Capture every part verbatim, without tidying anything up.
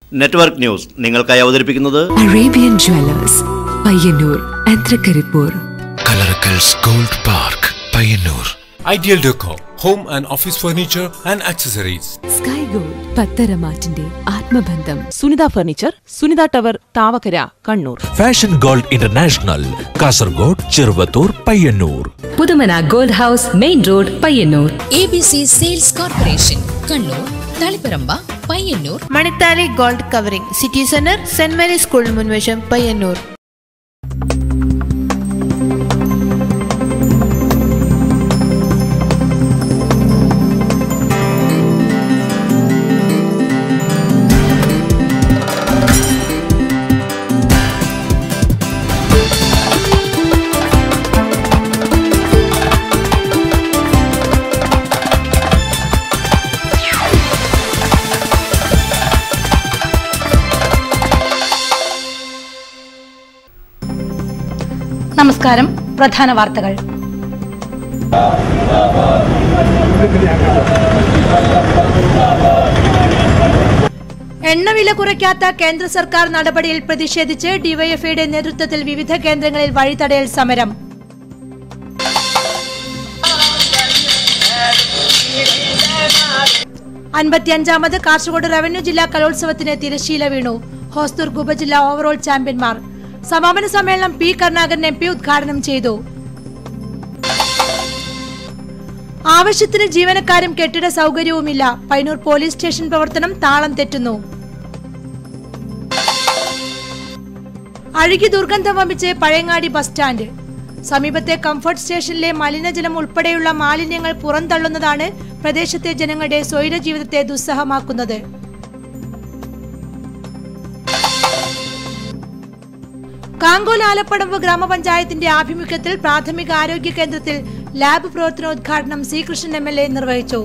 Network news നിങ്ങൾക്കായി അവതരിപ്പിക്കുന്നത് Arabian jewellers Payyanur ആന്ത്രക്കരിപ്പൂർ കലർക്കൽസ് gold park Payyanur Ideal Decor, Home and Office Furniture and Accessories. Sky gold പത്തരമാറ്റിന്റെ ആത്മബന്ധം. Sunitha furniture, Sunitha tower, Thavakkara, Kannur. Fashion gold international, Kasaragod, Cheruvathur, Payyanur. Puthumana gold house, main road, Payyanur. A B C sales corporation, Kannur, Taliparamba, Payyanur. Manithali gold covering, city centre, saint Mary's school മുൻവശം, പയ്യന്നൂർ. നമസ്കാരം. പ്രധാന വാർത്തകൾ. എണ്ണവില കുറയ്ക്കാത്ത കേന്ദ്ര സർക്കാർ നടപടിയിൽ പ്രതിഷേധിച്ച് ഡിവൈഎഫ്ഐയുടെ നേതൃത്വത്തിൽ വിവിധ കേന്ദ്രങ്ങളിൽ വഴിതടയൽ സമരം. അൻപത്തിയഞ്ചാമത് കാസർഗോഡ് റവന്യൂ ജില്ലാ കലോത്സവത്തിന് തിരശ്ശീല വീണു. ഹോസ്ദുർഗ് ഉപജില്ലാ ഓവറോൾ ചാമ്പ്യന്മാർ. സമാപന സമ്മേളനം പി കരുണാകരൻ എം പി ഉദ്ഘാടനം ചെയ്തു. ആവശ്യത്തിന് ജീവനക്കാരും കെട്ടിട സൗകര്യവുമില്ല. പയ്യന്നൂർ പോലീസ് സ്റ്റേഷൻ പ്രവർത്തനം താളം തെറ്റുന്നു. അഴുകി ദുർഗന്ധം വമിച്ച് പഴയങ്ങാടി ബസ് സ്റ്റാൻഡ്. സമീപത്തെ കംഫർട്ട് സ്റ്റേഷനിലെ മലിനജലം ഉൾപ്പെടെയുള്ള മാലിന്യങ്ങൾ പുറന്തള്ളുന്നതാണ് പ്രദേശത്തെ ജനങ്ങളുടെ സ്വൈര ജീവിതത്തെ ദുസ്സഹമാക്കുന്നത്. കാങ്കോൽ ആലപ്പടമ്പ് ഗ്രാമപഞ്ചായത്തിന്റെ ആഭിമുഖ്യത്തിൽ പ്രാഥമിക ആരോഗ്യ കേന്ദ്രത്തിൽ ലാബ് പ്രവർത്തനോദ്ഘാടനം C Krishnan M L A നിർവഹിച്ചു.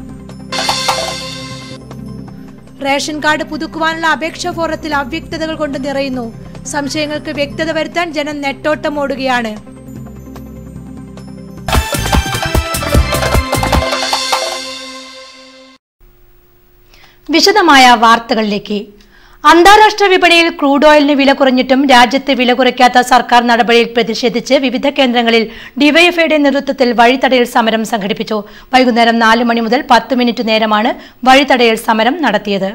റേഷൻ കാർഡ് പുതുക്കുവാനുള്ള അപേക്ഷാ ഫോറത്തിൽ അവ്യക്തതകൾ കൊണ്ട് നിറയുന്നു. സംശയങ്ങൾക്ക് വ്യക്തത വരുത്താൻ ജനം നെട്ടോട്ടമോടുകയാണ്. വിശദമായ വാർത്തകളിലേക്ക്. അന്താരാഷ്ട്ര വിപണിയിൽ ക്രൂഡ് ഓയിലിന് വില കുറഞ്ഞിട്ടും രാജ്യത്ത് വില കുറയ്ക്കാത്ത സർക്കാർ നടപടിയിൽ പ്രതിഷേധിച്ച് വിവിധ കേന്ദ്രങ്ങളിൽ ഡിവൈഎഫ്ഐയുടെ നേതൃത്വത്തിൽ വഴിതടയൽ സമരം സംഘടിപ്പിച്ചു. വൈകുന്നേരം നാല് മണി മുതൽ പത്ത് മിനിറ്റ് നേരമാണ് വഴിതടയൽ സമരം നടത്തിയത്.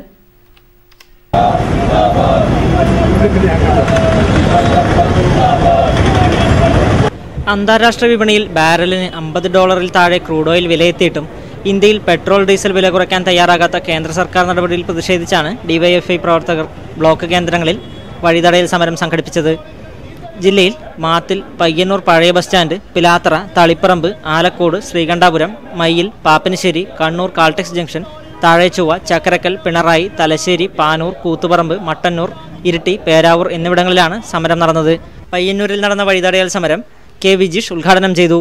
അന്താരാഷ്ട്ര വിപണിയിൽ ബാരലിന് അമ്പത് ഡോളറിൽ താഴെ ക്രൂഡ് ഓയിൽ വിലയെത്തിയിട്ടും ഇന്ത്യയിൽ പെട്രോൾ ഡീസൽ വില കുറയ്ക്കാൻ തയ്യാറാകാത്ത കേന്ദ്ര സർക്കാർ നടപടിയിൽ പ്രതിഷേധിച്ചാണ് ഡിവൈഎഫ്ഐ പ്രവർത്തകർ ബ്ലോക്ക് കേന്ദ്രങ്ങളിൽ വഴിതടയൽ സമരം സംഘടിപ്പിച്ചത്. ജില്ലയിൽ മാത്തിൽ, പയ്യന്നൂർ പഴയ bus stand, Pilathara, Taliparamba, Alakode, Sreekandapuram, Mayyil, Pappanassery, Kannur Caltex junction, Thazhechovva, Chakkarakkal, Pinarayi, Thalassery, Panoor, Koothuparamba, Mattannur, Iritty, Peravoor എന്നിവിടങ്ങളിലാണ് സമരം നടന്നത്. പയ്യന്നൂരിൽ നടന്ന വഴിതടയൽ സമരം കെ വിജീഷ് ഉദ്ഘാടനം ചെയ്തു.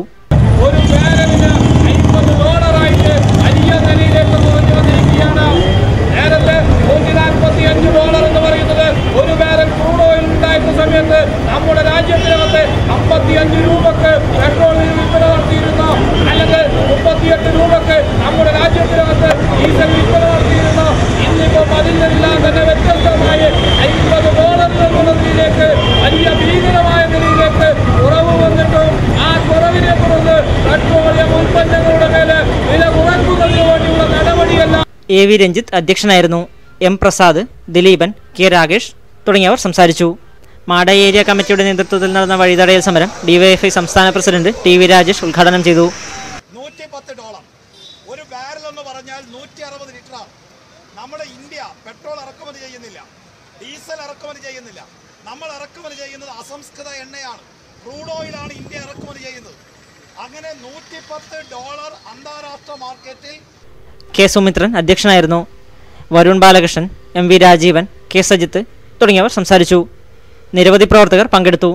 സമയത്ത് നമ്മുടെ രാജ്യത്തിനകത്ത് അമ്പത്തിയഞ്ച് രൂപക്ക് പെട്രോളിന് വിൽപ്പന നടത്തിയിരുന്ന, അല്ലെങ്കിൽ മുപ്പത്തിയെട്ട് രൂപക്ക് നമ്മുടെ രാജ്യത്തിനകത്ത് ഡീസൽ വിൽപ്പന നടത്തിയിരുന്ന, ഇന്നിപ്പോൾ അതിനെല്ലാം തന്നെ വ്യത്യസ്തമായി അമ്പത് ഡോളർ എന്നുള്ള നിലയിലേക്ക് വലിയ ഭീകരമായ നിലയിലേക്ക് കുറവ് വന്നിട്ടും ആ കുറവിനെ തുടർന്ന് പെട്രോളിയം ഉൽപ്പന്നങ്ങളുടെ മേലെ വില കുറയ്ക്കുന്നതിന് വേണ്ടിയുള്ള നടപടിയല്ല. എ വി രഞ്ജിത്ത് അധ്യക്ഷനായിരുന്നു. എം പ്രസാദ്, ദിലീപൻ, കെ രാകേഷ് തുടങ്ങിയവർ സംസാരിച്ചു. മാട ഏരിയ കമ്മിറ്റിയുടെ നേതൃത്വത്തിൽ നടന്ന വഴിതടയൽ സമരം ഡിവൈഎഫ്ഐ സംസ്ഥാന പ്രസിഡന്റ് ടി വി രാജേഷ് ഉദ്ഘാടനം ചെയ്തു. നൂറ്റി പത്ത് ഡോളർ ഒരു ബാരൽ എന്ന് പറഞ്ഞാൽ നൂറ്റി അറുപത് ലിറ്ററാണ്. നമ്മുടെ ഇന്ത്യ പെട്രോൾ ഇറക്കുമതി ചെയ്യുന്നില്ല, ഡീസൽ ഇറക്കുമതി ചെയ്യുന്നില്ല. നമ്മൾ ഇറക്കുമതി ചെയ്യുന്നത് അസംസ്കൃത എണ്ണയാണ്, ക്രൂഡ് ഓയിലാണ് ഇന്ത്യ ഇറക്കുമതി ചെയ്യുന്നത്. അങ്ങനെ നൂറ്റി പത്ത് ഡോളർ അന്താരാഷ്ട്ര മാർക്കറ്റിൽ. കെ സുമിത്രൻ അധ്യക്ഷനായിരുന്നു. Varun Balakrishnan, M V Rajeevan, K Sajith തുടങ്ങിയവർ സംസാരിച്ചു. നിരവധി പ്രവർത്തകർ പങ്കെടുത്തു.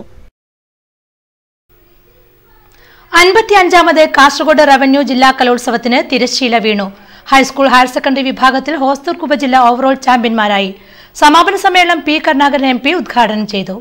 അൻപത്തിയഞ്ചാമത് കാസർഗോഡ് റവന്യൂ ജില്ലാ കലോത്സവത്തിന് തിരശ്ശീല വീണു. ഹൈസ്കൂൾ ഹയർ സെക്കൻഡറി വിഭാഗത്തിൽ ഹോസ്ദുർഗ് ഉപജില്ല ഓവറോൾ ചാമ്പ്യന്മാരായി. സമാപന സമ്മേളനം പി കരുണാകരൻ എം പി ഉദ്ഘാടനം ചെയ്തു.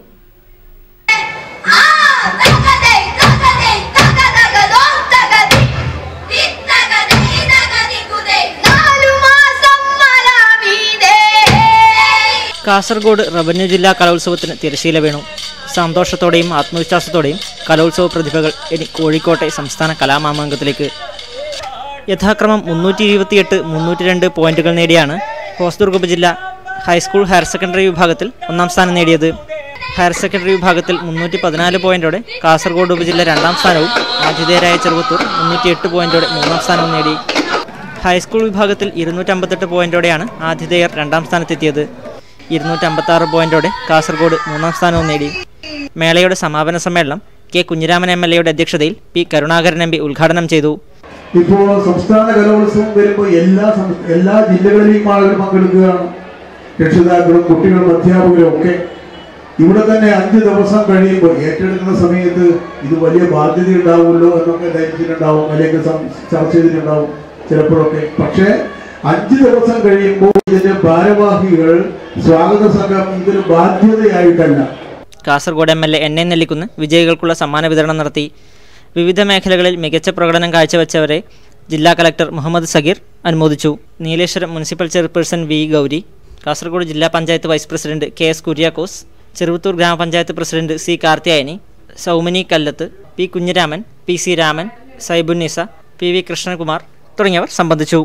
കാസർഗോഡ് റവന്യൂ ജില്ലാ കലോത്സവത്തിന് തിരശ്ശീല വീണു. സന്തോഷത്തോടെയും ആത്മവിശ്വാസത്തോടെയും കലോത്സവ പ്രതിഭകൾ ഇനി കോഴിക്കോട്ടെ സംസ്ഥാന കലാമാമാങ്കത്തിലേക്ക്. യഥാക്രമം മുന്നൂറ്റി ഇരുപത്തിയെട്ട് മുന്നൂറ്റി രണ്ട് പോയിന്റുകൾ നേടിയാണ് ഹോസ്ദുർഗ് ഉപജില്ല ഹൈസ്കൂൾ ഹയർ സെക്കൻഡറി വിഭാഗത്തിൽ ഒന്നാം സ്ഥാനം നേടിയത്. ഹയർ സെക്കൻഡറി വിഭാഗത്തിൽ മുന്നൂറ്റി പതിനാല് പോയിന്റോടെ കാസർഗോഡ് ഉപജില്ല രണ്ടാം സ്ഥാനവും ആതിഥേയരായ ചെറുവത്തൂർ മുന്നൂറ്റി എട്ട് പോയിന്റോടെ മൂന്നാം സ്ഥാനവും നേടി. ഹൈസ്കൂൾ വിഭാഗത്തിൽ ഇരുന്നൂറ്റമ്പത്തെട്ട് പോയിന്റോടെയാണ് ആതിഥേയർ രണ്ടാം സ്ഥാനത്തെത്തിയത്. ഇരുന്നൂറ്റമ്പത്തി ആറ് പോയിന്റോടെ കാസർഗോഡ് മൂന്നാം സ്ഥാനവും നേടി. മേളയുടെ സമാപന സമ്മേളനം കെ കുഞ്ഞിരാമൻ എം എൽ എയുടെ അധ്യക്ഷതയിൽ പി കരുണാകരൻ എം പി ഉദ്ഘാടനം ചെയ്തു. ഇപ്പോൾ സംസ്ഥാന കലോത്സവം വരുമ്പോൾ എല്ലാ എല്ലാ ജില്ലകളിലെയും ആളുകൾ പങ്കെടുക്കുകയാണ്. രക്ഷിതാക്കളും കുട്ടികളും അധ്യാപകരും ഒക്കെ ഇവിടെ തന്നെ അഞ്ച് ദിവസം കഴിയുമ്പോൾ ഏറ്റെടുക്കുന്ന സമയത്ത് ഇത് വലിയ ബാധ്യത ഉണ്ടാവുമല്ലോ എന്നൊക്കെ ധരിച്ചിട്ടുണ്ടാവും, അല്ലെങ്കിൽ ചർച്ച ചെയ്തിട്ടുണ്ടാവും ചിലപ്പോഴൊക്കെ. പക്ഷേ അഞ്ച് ദിവസം കഴിയുമ്പോൾ ഇതിന്റെ ഭാരവാഹികൾ സ്വാഗത സംഘം ഇതൊരു ബാധ്യതയായിട്ടല്ല. Kasaragod M L A N A Nellikunnu വിജയികൾക്കുള്ള സമ്മാന വിതരണം നടത്തി. വിവിധ മേഖലകളിൽ മികച്ച പ്രകടനം കാഴ്ചവെച്ചവരെ ജില്ലാ കലക്ടർ മുഹമ്മദ് സഗീർ അനുമോദിച്ചു. Nileshwaram municipal chairperson V Gowri, Kasaragod ജില്ലാ panchayat vice president K S Kuriakose, Cheruvathur ഗ്രാമപഞ്ചായത്ത് president C Karthiyayani, Soumini Kallath, P Kunhiraman, P C Raman, Saibunnisa, P V Krishnakumar തുടങ്ങിയവർ സംബന്ധിച്ചു.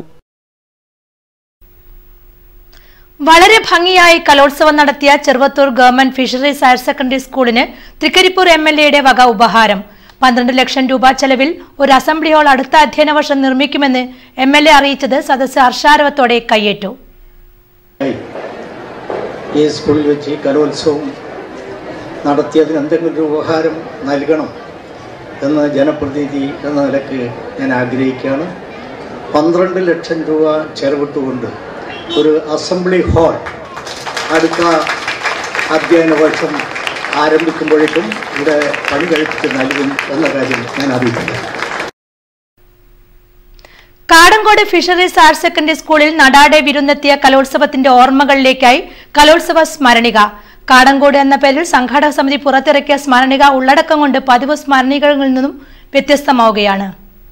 വളരെ ഭംഗിയായി കലോത്സവം നടത്തിയ Cheruvathur government fisheries higher secondary സ്കൂളിന് തൃക്കരിപ്പൂർ എം എൽ എയുടെ വക ഉപഹാരം. പന്ത്രണ്ട് ലക്ഷം രൂപ ചെലവിൽ ഒരു അസംബ്ലി ഹാൾ അടുത്ത അധ്യയന വർഷം നിർമ്മിക്കുമെന്ന് എം എൽ എ അറിയിച്ചത് സദസ്സ് ഹർഷാരവത്തോടെ കൈയേറ്റു. ഈ സ്കൂളിൽ വെച്ച് കലോത്സവം നടത്തിയതിന് എന്തെങ്കിലും ഒരു ഉപഹാരം നൽകണം എന്ന് ജനപ്രതിനിധി എന്ന നിലയ്ക്ക് ഞാൻ ആഗ്രഹിക്കുകയാണ്. പന്ത്രണ്ട് ലക്ഷം രൂപ ചെലവിട്ടുകൊണ്ട് ഒരു അസംബ്ലി ഹാൾ അടുത്ത അധ്യയന വർഷം ആരംഭിക്കുമ്പോഴേക്കും ഇവിടെ പണി കഴിപ്പിച്ച് നൽകും എന്ന കാര്യം ഞാൻ അറിയിക്കുന്നു. കാടങ്കോട് ഫിഷറീസ് ഹയർ സെക്കൻഡറി സ്കൂളിൽ നടാടെ വിരുന്നെത്തിയ കലോത്സവത്തിന്റെ ഓർമ്മകളിലേക്കായി കലോത്സവ സ്മരണിക. കാടങ്കോട് എന്ന പേരിൽ സംഘാടക സമിതി പുറത്തിറക്കിയ സ്മരണിക ഉള്ളടക്കം കൊണ്ട് പതിവ് സ്മരണികളിൽ നിന്നും വ്യത്യസ്തമാവുകയാണ്.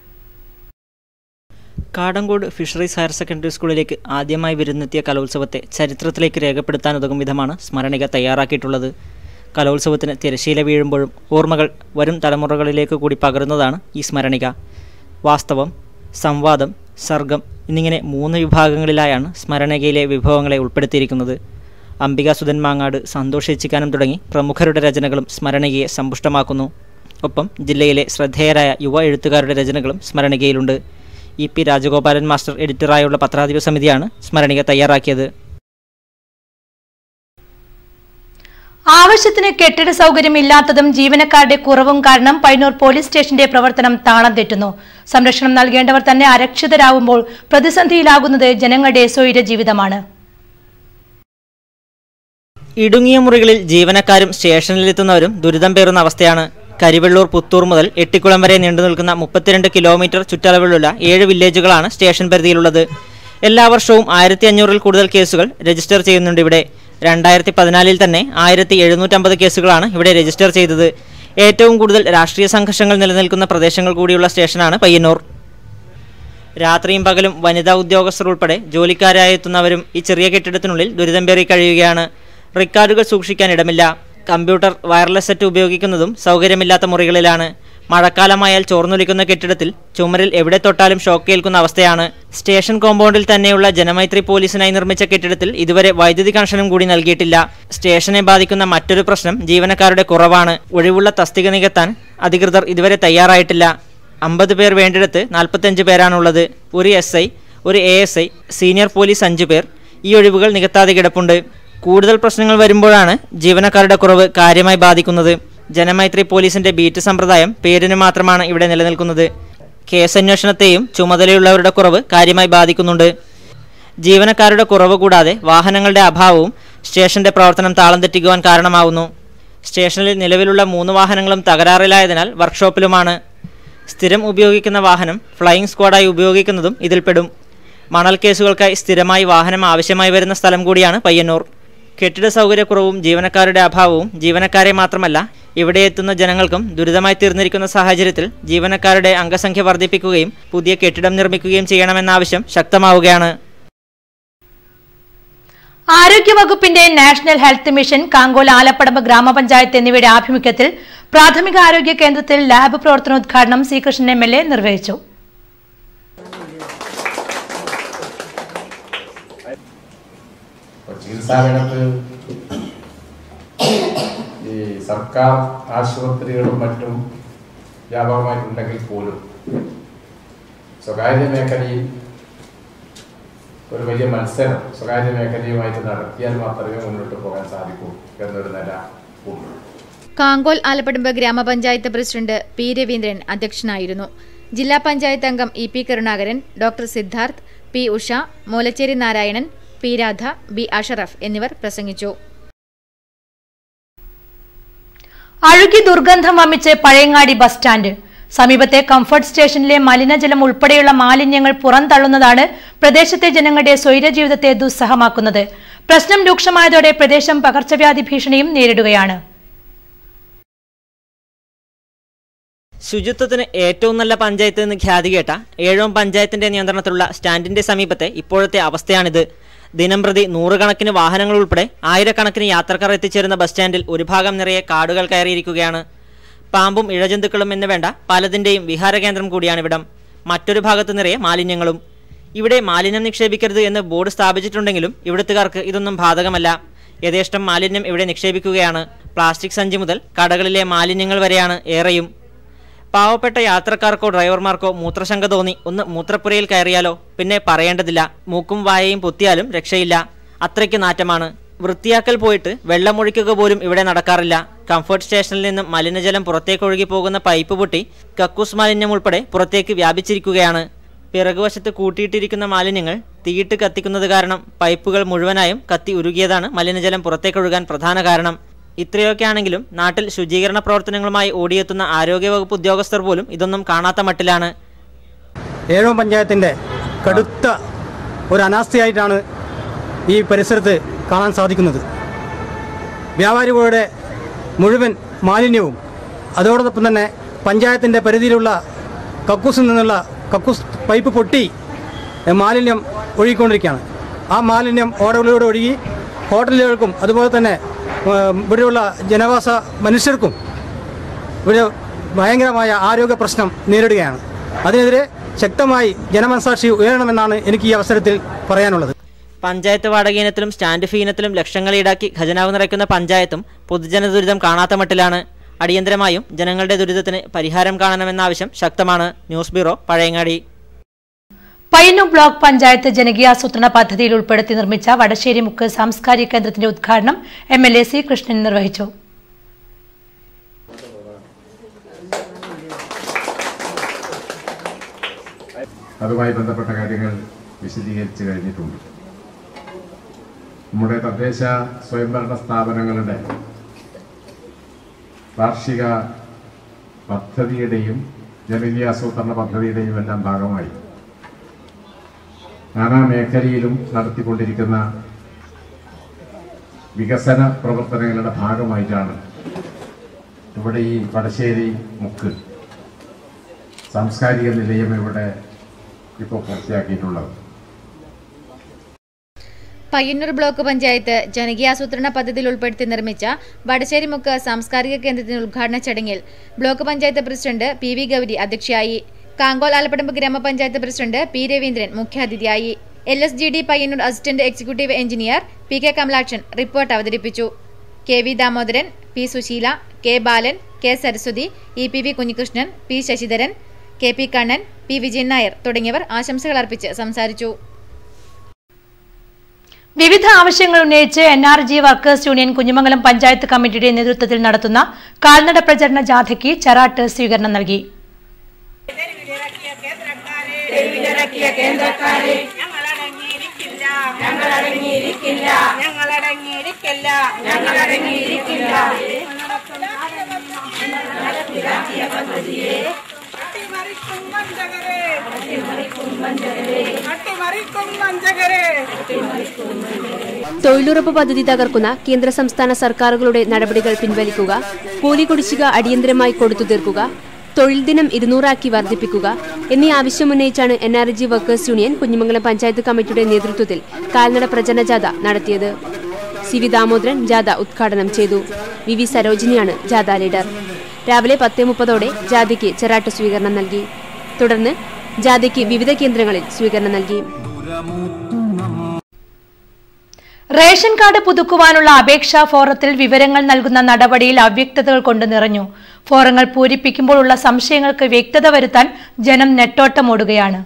കാടങ്കോട് ഫിഷറീസ് ഹയർ സെക്കൻഡറി സ്കൂളിലേക്ക് ആദ്യമായി വിരുന്നെത്തിയ കലോത്സവത്തെ ചരിത്രത്തിലേക്ക് രേഖപ്പെടുത്താനുതകും വിധമാണ് സ്മരണിക തയ്യാറാക്കിയിട്ടുള്ളത്. കലോത്സവത്തിന് തിരശ്ശീല വീഴുമ്പോഴും ഓർമ്മകൾ വരും തലമുറകളിലേക്ക് കൂടി പകരുന്നതാണ് ഈ സ്മരണിക. വാസ്തവം, സംവാദം, സർഗം എന്നിങ്ങനെ മൂന്ന് വിഭാഗങ്ങളിലായാണ് സ്മരണികയിലെ വിഭവങ്ങളെ ഉൾപ്പെടുത്തിയിരിക്കുന്നത്. അംബിക സുധൻ മാങ്ങാട്, സന്തോഷ് ഏച്ചിക്കാനം തുടങ്ങി പ്രമുഖരുടെ രചനകളും സ്മരണികയെ സമ്പുഷ്ടമാക്കുന്നു. ഒപ്പം ജില്ലയിലെ ശ്രദ്ധേയരായ യുവ എഴുത്തുകാരുടെ രചനകളും സ്മരണികയിലുണ്ട്. ഇ പി രാജഗോപാലൻ മാസ്റ്റർ എഡിറ്ററായുള്ള പത്രാധിപ സമിതിയാണ് സ്മരണിക തയ്യാറാക്കിയത്. ആവശ്യത്തിന് കെട്ടിട സൗകര്യമില്ലാത്തതും ജീവനക്കാരുടെ കുറവും കാരണം പയ്യന്നൂർ പോലീസ് സ്റ്റേഷന്റെ പ്രവർത്തനം താളം തെറ്റുന്നു. സംരക്ഷണം നൽകേണ്ടവർ തന്നെ അരക്ഷിതരാകുമ്പോൾ പ്രതിസന്ധിയിലാകുന്നത് ജനങ്ങളുടെ സ്വൈര ജീവിതമാണ്. ഇടുങ്ങിയ മുറികളിൽ ജീവനക്കാരും സ്റ്റേഷനിലെത്തുന്നവരും ദുരിതം പേറുന്ന അവസ്ഥയാണ്. കരിവെള്ളൂർ പുത്തൂർ മുതൽ എട്ടിക്കുളം വരെ നീണ്ടു നിൽക്കുന്ന മുപ്പത്തിരണ്ട് കിലോമീറ്റർ ചുറ്റളവിലുള്ള ഏഴ് വില്ലേജുകളാണ് സ്റ്റേഷൻ പരിധിയിലുള്ളത്. എല്ലാ വർഷവും ആയിരത്തി അഞ്ഞൂറിൽ കൂടുതൽ കേസുകൾ രജിസ്റ്റർ ചെയ്യുന്നുണ്ട് ഇവിടെ. രണ്ടായിരത്തി പതിനാലിൽ തന്നെ ആയിരത്തി എഴുന്നൂറ്റമ്പത് കേസുകളാണ് ഇവിടെ രജിസ്റ്റർ ചെയ്തത്. ഏറ്റവും കൂടുതൽ രാഷ്ട്രീയ സംഘർഷങ്ങൾ നിലനിൽക്കുന്ന പ്രദേശങ്ങൾ കൂടിയുള്ള സ്റ്റേഷനാണ് പയ്യന്നൂർ. രാത്രിയും പകലും വനിതാ ഉദ്യോഗസ്ഥർ ഉൾപ്പെടെ ജോലിക്കാരായി എത്തുന്നവരും ഈ ചെറിയ കെട്ടിടത്തിനുള്ളിൽ ദുരിതം പേറി കഴിയുകയാണ്. റെക്കോർഡുകൾ സൂക്ഷിക്കാൻ ഇടമില്ല. കമ്പ്യൂട്ടർ, വയർലെസ് സെറ്റ് ഉപയോഗിക്കുന്നതും സൗകര്യമില്ലാത്ത മുറികളിലാണ്. മഴക്കാലമായാൽ ചോർന്നൊലിക്കുന്ന കെട്ടിടത്തിൽ ചുമരിൽ എവിടെ തൊട്ടാലും ഷോക്ക് ഏൽക്കുന്ന അവസ്ഥയാണ്. സ്റ്റേഷൻ കോമ്പൗണ്ടിൽ തന്നെയുള്ള ജനമൈത്രി പോലീസിനായി നിർമ്മിച്ച കെട്ടിടത്തിൽ ഇതുവരെ വൈദ്യുതി കണക്ഷനും കൂടി നൽകിയിട്ടില്ല. സ്റ്റേഷനെ ബാധിക്കുന്ന മറ്റൊരു പ്രശ്നം ജീവനക്കാരുടെ കുറവാണ്. ഒഴിവുള്ള തസ്തിക നികത്താൻ അധികൃതർ ഇതുവരെ തയ്യാറായിട്ടില്ല. അമ്പത് പേർ വേണ്ടിടത്ത് നാൽപ്പത്തഞ്ച് പേരാണുള്ളത്. ഒരു എസ് ഐ, ഒരു A S I, senior police അഞ്ചു പേർ. ഈ ഒഴിവുകൾ നികത്താതെ കിടപ്പുണ്ട്. കൂടുതൽ പ്രശ്നങ്ങൾ വരുമ്പോഴാണ് ജീവനക്കാരുടെ കുറവ് കാര്യമായി ബാധിക്കുന്നത്. ജനമൈത്രി പോലീസിന്റെ ബീറ്റ് സമ്പ്രദായം പേരിന് മാത്രമാണ് ഇവിടെ നിലനിൽക്കുന്നത്. കേസന്വേഷണത്തെയും ചുമതലയുള്ളവരുടെ കുറവ് കാര്യമായി ബാധിക്കുന്നുണ്ട്. ജീവനക്കാരുടെ കുറവ് കൂടാതെ വാഹനങ്ങളുടെ അഭാവവും സ്റ്റേഷന്റെ പ്രവർത്തനം താളം തെറ്റിക്കുവാൻ കാരണമാവുന്നു. സ്റ്റേഷനിൽ നിലവിലുള്ള മൂന്ന് വാഹനങ്ങളും തകരാറിലായതിനാൽ വർക്ക്ഷോപ്പിലുമാണ്. സ്ഥിരം ഉപയോഗിക്കുന്ന വാഹനം ഫ്ലൈയിങ് സ്ക്വാഡായി ഉപയോഗിക്കുന്നതും ഇതിൽപ്പെടും. മണൽ കേസുകൾക്കായി സ്ഥിരമായി വാഹനം ആവശ്യമായി വരുന്ന സ്ഥലം കൂടിയാണ് പയ്യന്നൂർ. കെട്ടിട സൗകര്യക്കുറവും ജീവനക്കാരുടെ അഭാവവും ജീവനക്കാരെ മാത്രമല്ല ഇവിടെ എത്തുന്ന ജനങ്ങൾക്കും ദുരിതമായി തീർന്നിരിക്കുന്ന സാഹചര്യത്തിൽ ജീവനക്കാരുടെ അംഗസംഖ്യ വർദ്ധിപ്പിക്കുകയും പുതിയ കെട്ടിടം നിർമ്മിക്കുകയും ചെയ്യണമെന്ന ആവശ്യം ശക്തമാവുകയാണ്. ആരോഗ്യവകുപ്പിന്റെ national health mission, Kankol Alapadamba ഗ്രാമപഞ്ചായത്ത് എന്നിവയുടെ ആഭിമുഖ്യത്തിൽ പ്രാഥമിക ആരോഗ്യ കേന്ദ്രത്തിൽ ലാബ് പ്രവർത്തനോദ്ഘാടനം C Krishnan M L A നിർവഹിച്ചു. ചികിത്സാരംഗത്ത് ഈ സർക്കാർ ആശുപത്രികളും മറ്റും വ്യാപകമായിട്ടുണ്ടെങ്കിൽ പോലും സ്വകാര്യ മേഖലയിൽ ഒരു വലിയ മത്സരം സ്വകാര്യ മേഖലയുമായിട്ട് നടത്തിയാൽ മാത്രമേ മുന്നോട്ട് പോകാൻ സാധിക്കൂ എന്നൊരു നില ഉണ്ട്. കാങ്കോൽ ആലപ്പടമ്പ് ഗ്രാമപഞ്ചായത്ത് പ്രസിഡന്റ് പി രവീന്ദ്രൻ അധ്യക്ഷനായിരുന്നു. ജില്ലാ പഞ്ചായത്ത് അംഗം E P Karunakaran, doctor Siddharth, P Usha, Moolacheri Narayanan, P Radha, B Ashraf എന്നിവർ പ്രസംഗിച്ചു. അഴുകി ദുർഗന്ധം വമിച്ച് പഴയങ്ങാടി ബസ് സ്റ്റാൻഡ്. സമീപത്തെ കംഫർട്ട് സ്റ്റേഷനിലെ മലിനജലം ഉൾപ്പെടെയുള്ള മാലിന്യങ്ങൾ പുറന്തള്ളുന്നതാണ് പ്രദേശത്തെ ജനങ്ങളുടെ സ്വൈരജീവിതത്തെ ദുസ്സഹമാക്കുന്നത്. പ്രശ്നം രൂക്ഷമായതോടെ പ്രദേശം പകർച്ചവ്യാധി ഭീഷണിയും നേരിടുകയാണ്. ശുചിത്വത്തിന് ഏറ്റവും നല്ല പഞ്ചായത്ത് എന്ന് ഖ്യാതി കേട്ട ഏഴോം പഞ്ചായത്തിന്റെ നിയന്ത്രണത്തിലുള്ള സ്റ്റാൻഡിന്റെ സമീപത്തെ ഇപ്പോഴത്തെ അവസ്ഥയാണിത്. ദിനംപ്രതി നൂറുകണക്കിന് വാഹനങ്ങൾ ഉൾപ്പെടെ ആയിരക്കണക്കിന് യാത്രക്കാർ എത്തിച്ചേരുന്ന ബസ് സ്റ്റാൻഡിൽ ഒരു ഭാഗം നിറയെ കാടുകൾ കയറിയിരിക്കുകയാണ്. പാമ്പും ഇഴജന്തുക്കളും എന്ന് വേണ്ട പലതിൻ്റെയും വിഹാരകേന്ദ്രം കൂടിയാണിവിടം. മറ്റൊരു ഭാഗത്ത് നിറയെ മാലിന്യങ്ങളും. ഇവിടെ മാലിന്യം നിക്ഷേപിക്കരുത് എന്ന് ബോർഡ് സ്ഥാപിച്ചിട്ടുണ്ടെങ്കിലും ഇവിടുത്തുകാർക്ക് ഇതൊന്നും ബാധകമല്ല. യഥേഷ്ടം മാലിന്യം ഇവിടെ നിക്ഷേപിക്കുകയാണ്. പ്ലാസ്റ്റിക് സഞ്ചി മുതൽ കടകളിലെ മാലിന്യങ്ങൾ വരെയാണ് ഏറെയും. പാവപ്പെട്ട യാത്രക്കാർക്കോ ഡ്രൈവർമാർക്കോ മൂത്രശങ്ക തോന്നി ഒന്ന് മൂത്രപ്പുരയിൽ കയറിയാലോ പിന്നെ പറയേണ്ടതില്ല. മൂക്കും വായയും പൊത്തിയാലും രക്ഷയില്ല. അത്രയ്ക്ക് നാറ്റമാണ്. വൃത്തിയാക്കൽ പോയിട്ട് വെള്ളമൊഴിക്കുക പോലും ഇവിടെ നടക്കാറില്ല. കംഫർട്ട് സ്റ്റേഷനിൽ നിന്നും മലിനജലം പുറത്തേക്ക് ഒഴുകി പോകുന്ന പൈപ്പ് പൊട്ടി കക്കൂസ് മാലിന്യം ഉൾപ്പെടെ പുറത്തേക്ക് വ്യാപിച്ചിരിക്കുകയാണ്. പിറകുവശത്ത് കൂട്ടിയിട്ടിരിക്കുന്ന മാലിന്യങ്ങൾ തീയിട്ട് കത്തിക്കുന്നത് കാരണം പൈപ്പുകൾ മുഴുവനായും കത്തി ഉരുകിയതാണ് മലിനജലം പുറത്തേക്കൊഴുകാൻ പ്രധാന കാരണം. ഇത്രയൊക്കെ ആണെങ്കിലും നാട്ടിൽ ശുചീകരണ പ്രവർത്തനങ്ങളുമായി ഓടിയെത്തുന്ന ആരോഗ്യവകുപ്പ് ഉദ്യോഗസ്ഥർ പോലും ഇതൊന്നും കാണാത്ത മട്ടിലാണ്. ഏഴോം പഞ്ചായത്തിൻ്റെ കടുത്ത ഒരു അനാസ്ഥയായിട്ടാണ് ഈ പരിസരത്ത് കാണാൻ സാധിക്കുന്നത്. വ്യാപാരികളുടെ മുഴുവൻ മാലിന്യവും അതോടൊപ്പം തന്നെ പഞ്ചായത്തിൻ്റെ പരിധിയിലുള്ള കക്കൂസിൽ നിന്നുള്ള കക്കൂസ് പൈപ്പ് പൊട്ടി മാലിന്യം ഒഴുകിക്കൊണ്ടിരിക്കുകയാണ്. ആ മാലിന്യം ഓടകളിലൂടെ ഒഴുകി ഹോട്ടലുകൾക്കും അതുപോലെ തന്നെ ഇവിടെയുള്ള ജനവാസ മനുഷ്യർക്കും ഒരു ഭയങ്കരമായ ആരോഗ്യ പ്രശ്നം നേരിടുകയാണ്. അതിനെതിരെ ശക്തമായി ജനമനസാക്ഷി ഉയരണമെന്നാണ് എനിക്ക് ഈ അവസരത്തിൽ പറയാനുള്ളത്. പഞ്ചായത്ത് വാടക ഇനത്തിലും സ്റ്റാൻഡ് ഫീ ഇനത്തിലും ലക്ഷങ്ങൾ ഈടാക്കി ഖജനാവ് നിറയ്ക്കുന്ന പഞ്ചായത്തും പൊതുജന ദുരിതം കാണാത്ത മട്ടിലാണ്. അടിയന്തരമായും ജനങ്ങളുടെ ദുരിതത്തിന് പരിഹാരം കാണണമെന്ന ആവശ്യം ശക്തമാണ്. News bureau, Pazhayangadi. Payyanur block panchayat ജനകീയാസൂത്രണ പദ്ധതിയിൽ ഉൾപ്പെടുത്തി നിർമ്മിച്ച വടശ്ശേരി മുക്ക് സാംസ്കാരിക കേന്ദ്രത്തിന്റെ ഉദ്ഘാടനം M L A C Krishnan നിർവഹിച്ചു. അതുമായി ബന്ധപ്പെട്ട കാര്യങ്ങൾ വിശദീകരിച്ചു കഴിഞ്ഞിട്ടുണ്ട്. നമ്മുടെ തദ്ദേശ സ്വയംഭരണ സ്ഥാപനങ്ങളുടെ വാർഷിക പദ്ധതിയുടെയും ജനകീയാസൂത്രണ പദ്ധതിയുടെയും എല്ലാം ഭാഗമായി നാനാ മേഖലയിലും നടത്തിക്കൊണ്ടിരിക്കുന്ന വികസന പ്രവർത്തനങ്ങളുടെ ഭാഗമായിട്ടാണ് ഇവിടെ ഈ വടശ്ശേരി മുക്ക് സാംസ്കാരിക നിലയം ഇവിടെ ഇപ്പോൾ പൂർത്തിയാക്കിയിട്ടുള്ളത്. പയ്യന്നൂർ ബ്ലോക്ക് പഞ്ചായത്ത് ജനകീയാസൂത്രണ പദ്ധതിയിൽ ഉൾപ്പെടുത്തി നിർമ്മിച്ച വടശ്ശേരി മുക്ക് സാംസ്കാരിക കേന്ദ്രത്തിന്റെ ഉദ്ഘാടന ചടങ്ങിൽ block panchayat president P V Gowri അധ്യക്ഷയായി. കാങ്കോൽ ആലപ്പടമ്പ് ഗ്രാമപഞ്ചായത്ത് പ്രസിഡന്റ് പി രവീന്ദ്രൻ മുഖ്യാതിഥിയായി. L S G D Payyanur assistant executive engineer P K Kamalakshan report അവതരിപ്പിച്ചു. K V Damodaran, P Susheela, K Balan, K Saraswathi, E P V Kunhikrishnan, P Sasidharan, K P Kannan, P Vijayan Nair തുടങ്ങിയവർ ആശംസകൾ അർപ്പിച്ച് സംസാരിച്ചു. വിവിധ ആവശ്യങ്ങൾ ഉന്നയിച്ച് N R G workers union Kunhimangalam panchayat കമ്മിറ്റിയുടെ നേതൃത്വത്തിൽ നടത്തുന്ന കാൽനട പ്രചരണ ജാഥയ്ക്ക് ചരാട്ട് സ്വീകരണം നൽകി. തൊഴിലുറപ്പ് പദ്ധതി തകർക്കുന്ന കേന്ദ്ര സംസ്ഥാന സർക്കാരുകളുടെ നടപടികൾ പിൻവലിക്കുക, കൂലി കുടിശ്ശിക അടിയന്തരമായി കൊടുത്തു തീർക്കുക, തൊഴിൽ ദിനം ഇരുന്നൂറാക്കി വർദ്ധിപ്പിക്കുക എന്നീ ആവശ്യമുന്നയിച്ചാണ് N R G workers union Kunhimangalam panchayat കമ്മിറ്റിയുടെ നേതൃത്വത്തിൽ കാൽനട പ്രചരണ ജാഥ നടത്തിയത്. സി വി ദാമോദരൻ ജാഥ ഉദ്ഘാടനം ചെയ്തു. വി വി സരോജിനിയാണ് ജാഥ ലീഡർ. രാവിലെ പത്ത് മുപ്പതോടെ ജാഥയ്ക്ക് ചെറാട്ട് സ്വീകരണം നൽകി. തുടർന്ന് ജാഥയ്ക്ക് വിവിധ കേന്ദ്രങ്ങളിൽ സ്വീകരണം നൽകി. റേഷൻ കാർഡ് പുതുക്കുവാനുള്ള അപേക്ഷാ ഫോറത്തിൽ വിവരങ്ങൾ നൽകുന്ന നടപടിയിൽ അവ്യക്തതകൾ കൊണ്ട് നിറഞ്ഞു. ഫോറങ്ങൾ പൂരിപ്പിക്കുമ്പോഴുള്ള സംശയങ്ങൾക്ക് വ്യക്തത വരുത്താൻ ജനം നെട്ടോട്ടമോടുകയാണ്.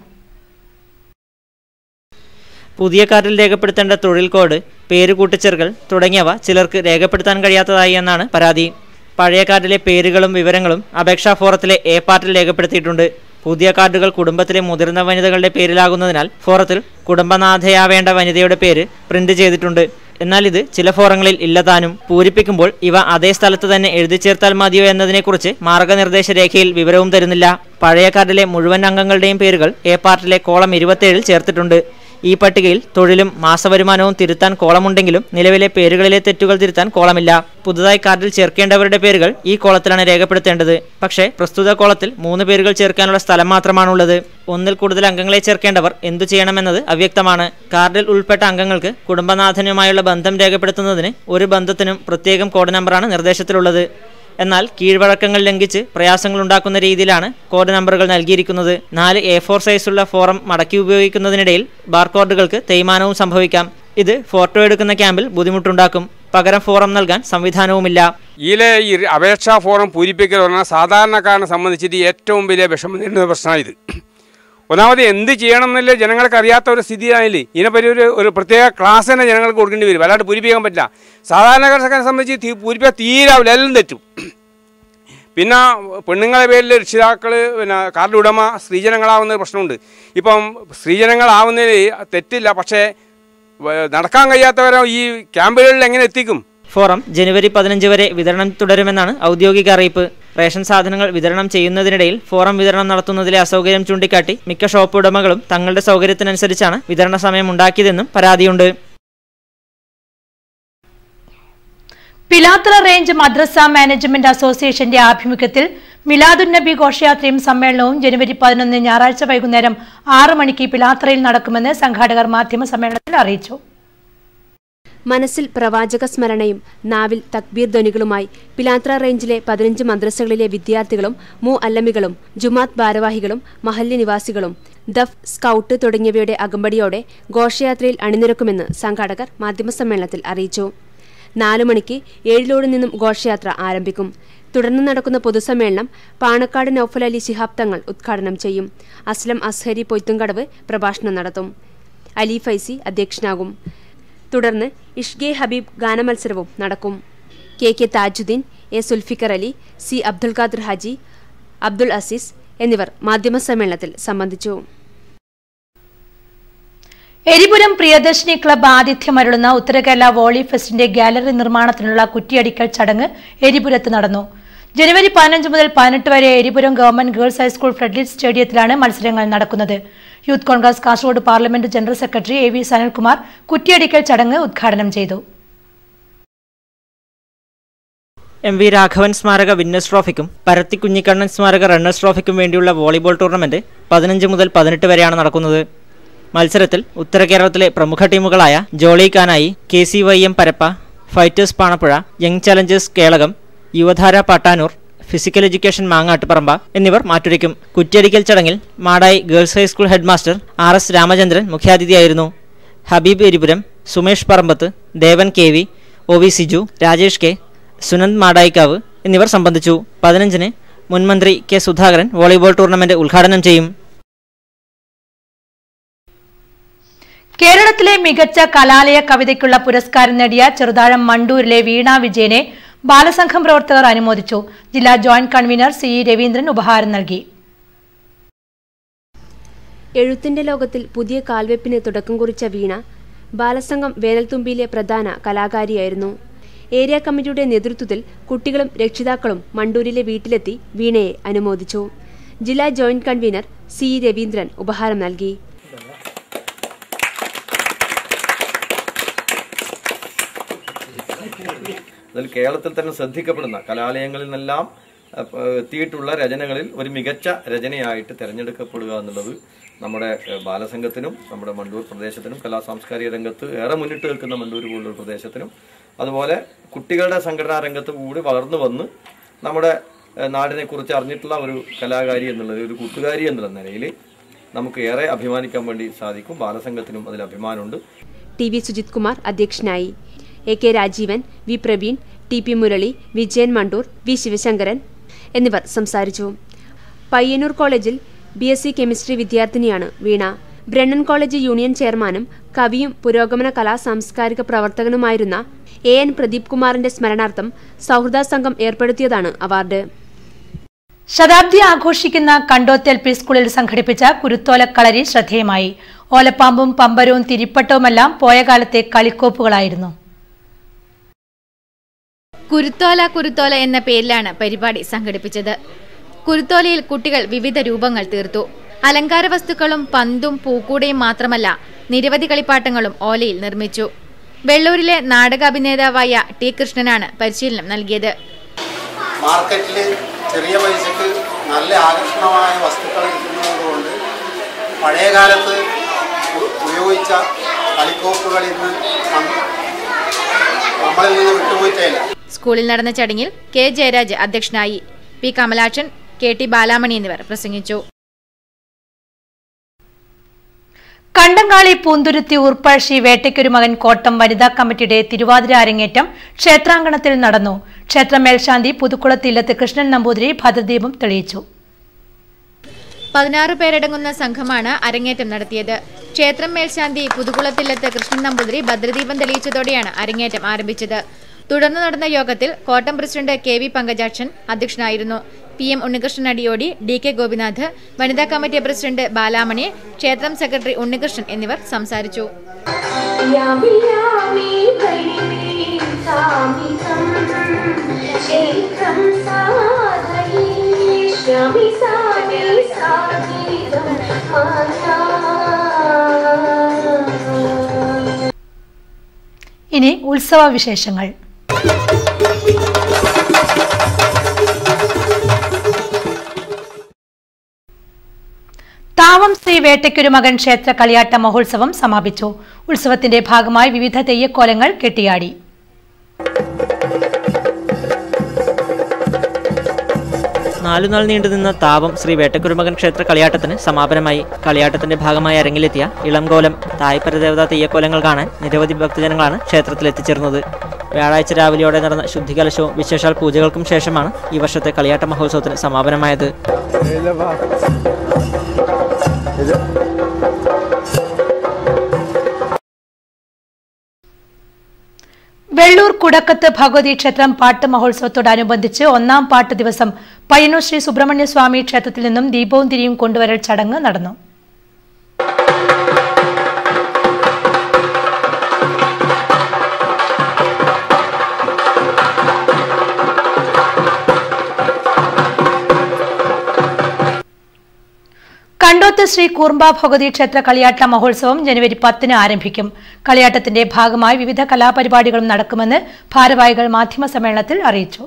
പുതിയ കാർഡിൽ രേഖപ്പെടുത്തേണ്ട തൊഴിൽ കോഡ്, പേര് കൂട്ടിച്ചേർക്കൽ തുടങ്ങിയവ ചിലർക്ക് രേഖപ്പെടുത്താൻ കഴിയാത്തതായി എന്നാണ് പരാതി. പഴയ കാർഡിലെ പേരുകളും വിവരങ്ങളും അപേക്ഷാ ഫോറത്തിലെ എ പാർട്ടിൽ രേഖപ്പെടുത്തിയിട്ടുണ്ട്. പുതിയ കാർഡുകൾ കുടുംബത്തിലെ മുതിർന്ന വനിതകളുടെ പേരിലാകുന്നതിനാൽ ഫോറത്തിൽ കുടുംബനാഥയാവേണ്ട വനിതയുടെ പേര് പ്രിന്റ് ചെയ്തിട്ടുണ്ട്. എന്നാൽ ഇത് ചില ഫോറങ്ങളിൽ ഇല്ലതാനും. പൂരിപ്പിക്കുമ്പോൾ ഇവ അതേ സ്ഥലത്ത് തന്നെ എഴുതി ചേർത്താൽ മതിയോ എന്നതിനെക്കുറിച്ച് മാർഗനിർദ്ദേശ രേഖയിൽ വിവരവും തരുന്നില്ല. പഴയ കാർഡിലെ മുഴുവൻ അംഗങ്ങളുടെയും പേരുകൾ എ പാർട്ടിലെ കോളം ഇരുപത്തിയേഴിൽ ചേർത്തിട്ടുണ്ട്. ഈ പട്ടികയിൽ തൊഴിലും മാസവരുമാനവും തിരുത്താൻ കോളമുണ്ടെങ്കിലും നിലവിലെ പേരുകളിലെ തെറ്റുകൾ തിരുത്താൻ കോളമില്ല. പുതുതായി കാർഡിൽ ചേർക്കേണ്ടവരുടെ പേരുകൾ ഈ കോളത്തിലാണ് രേഖപ്പെടുത്തേണ്ടത്. പക്ഷേ പ്രസ്തുത കോളത്തിൽ മൂന്ന് പേരുകൾ ചേർക്കാനുള്ള സ്ഥലം മാത്രമാണുള്ളത്. ഒന്നിൽ കൂടുതൽ അംഗങ്ങളെ ചേർക്കേണ്ടവർ എന്തു ചെയ്യണമെന്നത് അവ്യക്തമാണ്. കാർഡിൽ ഉൾപ്പെട്ട അംഗങ്ങൾക്ക് കുടുംബനാഥനുമായുള്ള ബന്ധം രേഖപ്പെടുത്തുന്നതിന് ഒരു ബന്ധത്തിനും പ്രത്യേകം കോഡ് നമ്പറാണ് നിർദ്ദേശത്തിലുള്ളത്. എന്നാൽ കീഴ്വഴക്കങ്ങൾ ലംഘിച്ച് പ്രയാസങ്ങൾ ഉണ്ടാക്കുന്ന രീതിയിലാണ് കോഡ് നമ്പറുകൾ നൽകിയിരിക്കുന്നത്. നാല് എ ഫോർ സൈസുള്ള ഫോറം മടക്കി ഉപയോഗിക്കുന്നതിനിടയിൽ ബാർകോഡുകൾക്ക് തേയ്മാനവും സംഭവിക്കാം. ഇത് ഫോട്ടോ എടുക്കുന്ന ക്യാമ്പിൽ ബുദ്ധിമുട്ടുണ്ടാക്കും. പകരം ഫോറം നൽകാൻ സംവിധാനവുമില്ല. ഇതിലെ ഈ അപേക്ഷാ ഫോറം പൂരിപ്പിക്കൽ പറഞ്ഞാൽ സാധാരണക്കാരനെ സംബന്ധിച്ചിട്ട് ഏറ്റവും വലിയ വിഷമം നേരിടുന്ന പ്രശ്നമാണ് ഇത്. ഒന്നാമത് എന്ത് ചെയ്യണം എന്നല്ലേ ജനങ്ങൾക്ക് അറിയാത്ത ഒരു സ്ഥിതിയായില്ലേ. ഇതിനെപ്പറ്റി ഒരു ഒരു പ്രത്യേക ക്ലാസ് തന്നെ ജനങ്ങൾക്ക് കൊടുക്കേണ്ടി വരും. അല്ലാണ്ട് പൂരിപ്പിക്കാൻ പറ്റില്ല. സാധാരണക്കാരെ സംബന്ധിച്ച് പൂരിപ്പിക്കാൻ തീരാവില്ല, എല്ലാം തെറ്റും. പിന്നെ പെണ്ണുങ്ങളെ പേരിൽ രക്ഷിതാക്കൾ പിന്നെ കാർഡ് ഉടമ സ്ത്രീജനങ്ങളാവുന്ന പ്രശ്നമുണ്ട്. ഇപ്പം സ്ത്രീജനങ്ങളാവുന്നതിൽ തെറ്റില്ല, പക്ഷേ നടക്കാൻ കഴിയാത്തവരെ ഈ ക്യാമ്പുകളിൽ എങ്ങനെ എത്തിക്കും? ഫോറം ജനുവരി പതിനഞ്ച് വരെ വിതരണം തുടരുമെന്നാണ് ഔദ്യോഗിക അറിയിപ്പ്. റേഷൻ സാധനങ്ങൾ വിതരണം ചെയ്യുന്നതിനിടയിൽ ഫോറം വിതരണം നടത്തുന്നതിലെ അസൗകര്യം ചൂണ്ടിക്കാട്ടി മിക്ക ഷോപ്പ് ഉടമകളും തങ്ങളുടെ സൗകര്യത്തിനനുസരിച്ചാണ് വിതരണ സമയം ഉണ്ടാക്കിയതെന്നും പരാതിയുണ്ട്. പിലാത്തറ റേഞ്ച് മദ്രസ മാനേജ്മെന്റ് അസോസിയേഷന്റെ ആഭിമുഖ്യത്തിൽ മിലാദുന്നബി ഘോഷയാത്രയും സമ്മേളനവും ജനുവരി പതിനൊന്ന് ഞായറാഴ്ച വൈകുന്നേരം ആറ് മണിക്ക് പിലാത്തറയിൽ നടക്കുമെന്ന് സംഘാടകർ മാധ്യമ സമ്മേളനത്തിൽ അറിയിച്ചു. മനസ്സിൽ പ്രവാചക സ്മരണയും നാവിൽ തക്ബീർ ധ്വനികളുമായി പിലാത്ര റേഞ്ചിലെ പതിനഞ്ച് മദ്രസകളിലെ വിദ്യാർത്ഥികളും മു അല്ലമികളും ജുമാത്ത് ഭാരവാഹികളും മഹല്ല് നിവാസികളും ദഫ്, സ്കൌട്ട് തുടങ്ങിയവയുടെ അകമ്പടിയോടെ ഘോഷയാത്രയിൽ അണിനിരക്കുമെന്ന് സംഘാടകർ മാധ്യമസമ്മേളനത്തിൽ അറിയിച്ചു. നാലു മണിക്ക് ഏഴിലോട് നിന്നും ഘോഷയാത്ര ആരംഭിക്കും. തുടർന്ന് നടക്കുന്ന പൊതുസമ്മേളനം പാണക്കാട് നൌഫൽ അലി ശിഹാബ് തങ്ങൾ ഉദ്ഘാടനം ചെയ്യും. അസ്ലം അസ്ഹരി പൊയ്ത്തുംകടവ് പ്രഭാഷണം നടത്തും. അലി ഫൈസി അധ്യക്ഷനാകും. തുടർന്ന് ഇഷ്ഗെ ഹബീബ് ഗാനമത്സരവും നടക്കും. K K Thajudheen, A Sulfikar Ali, C Abdul Khader Haji, Abdul Azeez എന്നിവർ മാധ്യമസമ്മേളനത്തിൽ സംബന്ധിച്ചു. എരിപുരം പ്രിയദർശിനി ക്ലബ്ബ് ആതിഥ്യമരുളുന്ന ഉത്തരകേരള വോളി ഫെസ്റ്റിന്റെ ഗാലറി നിർമ്മാണത്തിനുള്ള കുറ്റിയടിക്കൽ ചടങ്ങ് എരിപുരത്ത് നടന്നു. ജനുവരി പതിനഞ്ച് മുതൽ പതിനെട്ട് വരെ Eripuram government girls high school floodlit സ്റ്റേഡിയത്തിലാണ് മത്സരങ്ങൾ നടക്കുന്നത്. Youth Congress Kasaragod parliament general secretary A V Sanalkumar കുറ്റിയടിക്കൽ ചടങ്ങ് ഉദ്ഘാടനം ചെയ്തു. എം വി രാഘവൻ സ്മാരക വിന്നേഴ്സ് ട്രോഫിക്കും പരത്തി കുഞ്ഞിക്കണ്ണൻ സ്മാരക റണ്ണേഴ്സ് ട്രോഫിക്കും വേണ്ടിയുള്ള വോളിബോൾ ടൂർണമെന്റ് പതിനഞ്ച് മുതൽ പതിനെട്ട് വരെയാണ് നടക്കുന്നത്. മത്സരത്തിൽ ഉത്തര കേരളത്തിലെ പ്രമുഖ ടീമുകളായ jolly Kanayi, K C Y M Parappa, fighters Panappuzha, young challengers Kelakam, Yuvadhara Pattanur, physical education Mangattuparamba എന്നിവർ മാറ്റുരയ്ക്കും. കുറ്റിയടിക്കൽ ചടങ്ങിൽ Madayi girls high school head master R S Ramachandran മുഖ്യാതിഥിയായിരുന്നു. Habib Eripuram, Sumesh Parambath, Devan K V, O V Siju, Rajesh K, Sunand Madayikkavu എന്നിവർ സംബന്ധിച്ചു. പതിനഞ്ചിന് മുൻമന്ത്രി കെ സുധാകരൻ വോളിബോൾ ടൂർണമെന്റ് ഉദ്ഘാടനം ചെയ്യും. കേരളത്തിലെ മികച്ച കലാലയ കവിതയ്ക്കുള്ള പുരസ്കാരം നേടിയ ചെറുതാഴം മണ്ടൂരിലെ വീണ വിജയനെ ബാലസംഘം പ്രവർത്തകർ അനുമോദിച്ചു. ജില്ലാ ജോയിന്റ് കൺവീനർ സി രവീന്ദ്രൻ ഉപഹാരം നൽകി. എഴുത്തിന്റെ ലോകത്തിൽ പുതിയ കാൽവെപ്പിന് തുടക്കം കുറിച്ച വീണ ബാലസംഘം വേനൽത്തുമ്പിയിലെ പ്രധാന കലാകാരിയായിരുന്നു. ഏരിയ കമ്മിറ്റിയുടെ നേതൃത്വത്തിൽ കുട്ടികളും രക്ഷിതാക്കളും മണ്ടൂരിലെ വീട്ടിലെത്തി വീണയെ അനുമോദിച്ചു. ജില്ലാ ജോയിന്റ് കൺവീനർ സി രവീന്ദ്രൻ ഉപഹാരം നൽകി. അതിൽ കേരളത്തിൽ തന്നെ ശ്രദ്ധിക്കപ്പെടുന്ന കലാലയങ്ങളിൽ നിന്നെല്ലാം എത്തിയിട്ടുള്ള രചനകളിൽ ഒരു മികച്ച രചനയായിട്ട് തിരഞ്ഞെടുക്കപ്പെടുക എന്നുള്ളത് നമ്മുടെ ബാലസംഘത്തിനും നമ്മുടെ മണ്ടൂർ പ്രദേശത്തിനും കലാ സാംസ്കാരിക രംഗത്ത് ഏറെ മുന്നിട്ട് നിൽക്കുന്ന മണ്ടൂർ പോലുള്ള പ്രദേശത്തിനും അതുപോലെ കുട്ടികളുടെ സംഘടനാ രംഗത്ത് കൂടി വളർന്നു വന്ന് നമ്മുടെ നാടിനെ കുറിച്ച് അറിഞ്ഞിട്ടുള്ള ഒരു കലാകാരി എന്നുള്ളത് ഒരു കൂട്ടുകാരി എന്നുള്ള നിലയിൽ നമുക്ക് ഏറെ അഭിമാനിക്കാൻ വേണ്ടി സാധിക്കും. ബാലസംഘത്തിനും അതിൽ അഭിമാനമുണ്ട്. ടി വി സുജിത് കുമാർ അധ്യക്ഷനായി. A K Rajeevan, V Praveen, T P Murali, Vijayan Mandur, V Sivasankaran എന്നിവർ സംസാരിച്ചു. പയ്യന്നൂർ കോളേജിൽ ബി എസ് സി കെമിസ്ട്രി വിദ്യാർത്ഥിനിയാണ് വീണ. ബ്രണ്ണൻ കോളേജ് യൂണിയൻ ചെയർമാനും കവിയും പുരോഗമന കലാ സാംസ്കാരിക പ്രവർത്തകനുമായിരുന്ന എ എൻ പ്രദീപ് കുമാറിന്റെ സ്മരണാർത്ഥം സൗഹൃദ സംഘം ഏർപ്പെടുത്തിയതാണ് അവാർഡ്. ശതാബ്ദി ആഘോഷിക്കുന്ന കണ്ടോത്ത് എൽ പി സ്കൂളിൽ സംഘടിപ്പിച്ച കുരുത്തോല കളരി ശ്രദ്ധേയമായി. ഓലപ്പാമ്പും പമ്പരവും തിരിപ്പട്ടവുമെല്ലാം പോയ കാലത്തെ കളിക്കോപ്പുകളായിരുന്നു. കുരുത്തോല കുരുത്തോല എന്ന പേരിലാണ് പരിപാടി സംഘടിപ്പിച്ചത്. കുരുത്തോലയിൽ കുട്ടികൾ വിവിധ രൂപങ്ങൾ തീർത്തു. അലങ്കാര വസ്തുക്കളും പന്തും പൂക്കൂടയും മാത്രമല്ല നിരവധി കളിപ്പാട്ടങ്ങളും ഓലയിൽ നിർമ്മിച്ചു. വെള്ളൂരിലെ നാടക അഭിനേതാവായ ടി കൃഷ്ണനാണ് പരിശീലനം നൽകിയത്. മാർക്കറ്റിൽ ചെറിയ പൈസക്ക് നല്ല ആകർഷണമായ വസ്തുക്കൾ കിട്ടുന്നതുകൊണ്ട് പഴയകാലത്ത് ഉപയോഗിച്ച കളിക്കോപ്പുകൾ ഇന്ന് നമ്മളിൽ നിന്ന് വിട്ടുപോയിട്ടില്ല. സ്കൂളിൽ നടന്ന ചടങ്ങിൽ കെ ജയരാജ് അധ്യക്ഷനായി. P Kamalakshan, K T Balamani എന്നിവർ പ്രസംഗിച്ചു. കണ്ടങ്കാളി പൂന്തുരുത്തി ഊർപ്പഴശ്ശി വേട്ടയ്ക്കൊരു മകൻ കോട്ടം വനിതാ കമ്മിറ്റിയുടെ തിരുവാതിര അരങ്ങേറ്റം ക്ഷേത്രാങ്കണത്തിൽ നടന്നു. ക്ഷേത്ര മേൽശാന്തി പുതുക്കുളത്ത് ഇല്ലത്ത് കൃഷ്ണൻ നമ്പൂതിരി ഭദ്രദീപം തെളിയിച്ചു. പതിനാറ് പേരടങ്ങുന്ന സംഘമാണ് അരങ്ങേറ്റം നടത്തിയത്. ക്ഷേത്രം മേൽശാന്തി പുതുക്കുളത്തില്ലത്ത് കൃഷ്ണൻ നമ്പൂതിരി ഭദ്രദീപം തെളിയിച്ചതോടെയാണ് അരങ്ങേറ്റം ആരംഭിച്ചത്. തുടർന്ന് നടന്ന യോഗത്തിൽ കോട്ടം പ്രസിഡന്റ് കെ വി പങ്കജാക്ഷൻ അധ്യക്ഷനായിരുന്നു. P M Unnikrishnan Adiyodi, D K Gopinath, വനിതാ കമ്മിറ്റി പ്രസിഡന്റ് ബാലാമണി, ക്ഷേത്രം സെക്രട്ടറി ഉണ്ണികൃഷ്ണൻ എന്നിവർ സംസാരിച്ചു. ഇനി ഉത്സവ വിശേഷങ്ങൾ. താവം ശ്രീ വേട്ടയ്ക്കൊരു മകൻ ക്ഷേത്ര കളിയാട്ട മഹോത്സവം സമാപിച്ചു. ഉത്സവത്തിന്റെ ഭാഗമായി വിവിധ തെയ്യക്കോലങ്ങൾ കെട്ടിയാടി. നാലുനാൾ നീണ്ടുനിന്ന താവം ശ്രീ വേട്ടക്കുരുമകൻ ക്ഷേത്ര കളിയാട്ടത്തിന് സമാപനമായി. കളിയാട്ടത്തിന്റെ ഭാഗമായി അരങ്ങിലെത്തിയ ഇളംകോലം, തായ്പരദേവതാ തെയ്യക്കോലങ്ങൾ കാണാൻ നിരവധി ഭക്തജനങ്ങളാണ് ക്ഷേത്രത്തിൽ എത്തിച്ചേർന്നത്. വ്യാഴാഴ്ച രാവിലെയോടെ നടന്ന ശുദ്ധികലശവും വിശേഷാൽ പൂജകൾക്കും ശേഷമാണ് ഈ വർഷത്തെ കളിയാട്ട മഹോത്സവത്തിന് സമാപനമായത്. വെള്ളൂർ കുടക്കത്ത് ഭഗവതി ക്ഷേത്രം പാട്ട് മഹോത്സവത്തോടനുബന്ധിച്ച് ഒന്നാം പാട്ട് ദിവസം പയ്യന്നൂർ ശ്രീ സുബ്രഹ്മണ്യ സ്വാമി ക്ഷേത്രത്തിൽ നിന്നും ദീപവും തിരിയും കൊണ്ടുവരൽ ചടങ്ങ് നടന്നു. കണ്ടോത്ത് ശ്രീ കൂർമ്പ ഭഗവതി ക്ഷേത്ര കളിയാട്ട മഹോത്സവം ജനുവരി പത്തിന് ആരംഭിക്കും. കളിയാട്ടത്തിന്റെ ഭാഗമായി വിവിധ കലാപരിപാടികളും നടക്കുമെന്ന് ഭാരവാഹികൾ മാധ്യമ സമ്മേളനത്തിൽ അറിയിച്ചു.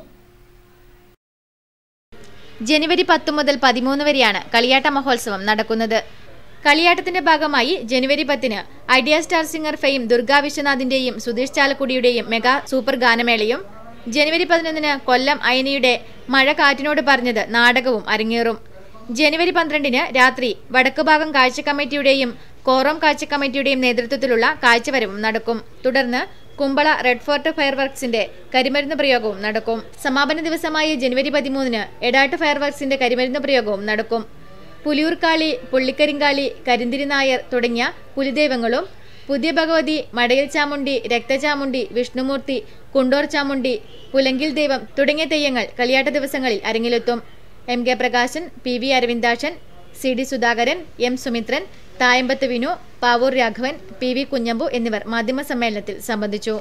ജനുവരി പത്ത് മുതൽ പതിമൂന്ന് വരെയാണ് കളിയാട്ട മഹോത്സവം നടക്കുന്നത്. കളിയാട്ടത്തിന്റെ ഭാഗമായി ജനുവരി പത്തിന് idea star singer fame Durga വിശ്വനാഥിന്റെയും സുധീഷ് ചാലക്കുടിയുടെയും മെഗാ സൂപ്പർ ഗാനമേളയും ജനുവരി പതിനൊന്നിന് കൊല്ലം അയനിയുടെ മഴ കാറ്റിനോട് പറഞ്ഞത് നാടകവും അരങ്ങേറും. ജനുവരി പന്ത്രണ്ടിന് രാത്രി വടക്കുഭാഗം കാഴ്ച കമ്മിറ്റിയുടെയും കോറം കാഴ്ച കമ്മിറ്റിയുടെയും നേതൃത്വത്തിലുള്ള കാഴ്ചവരവും നടക്കും. തുടർന്ന് കുമ്പള റെഡ് ഫോർട്ട് ഫയർവർക്സിന്റെ കരിമരുന്ന് പ്രയോഗവും നടക്കും. സമാപന ദിവസമായ ജനുവരി പതിമൂന്നിന് എടാട്ട് ഫയർവർക്സിന്റെ കരിമരുന്ന് പ്രയോഗവും നടക്കും. പുലിയൂർക്കാളി, പുള്ളിക്കരിങ്കാളി, കരിന്തിരി നായർ തുടങ്ങിയ പുലിദൈവങ്ങളും പുതിയ ഭഗവതി, മടയിൽ ചാമുണ്ടി, രക്തചാമുണ്ടി, വിഷ്ണുമൂർത്തി, കുണ്ടോർ ചാമുണ്ടി, പുലങ്കിൽ ദൈവം തുടങ്ങിയ തെയ്യങ്ങൾ കളിയാട്ട ദിവസങ്ങളിൽ അരങ്ങിലെത്തും. M K Prakashan, P V Aravindakshan, C D Sudhakaran, M Sumithran, Thayambath Vinu, Pavoor Raghavan, P V Kunhambu എന്നിവർ മാധ്യമസമ്മേളനത്തിൽ സംബന്ധിച്ചു.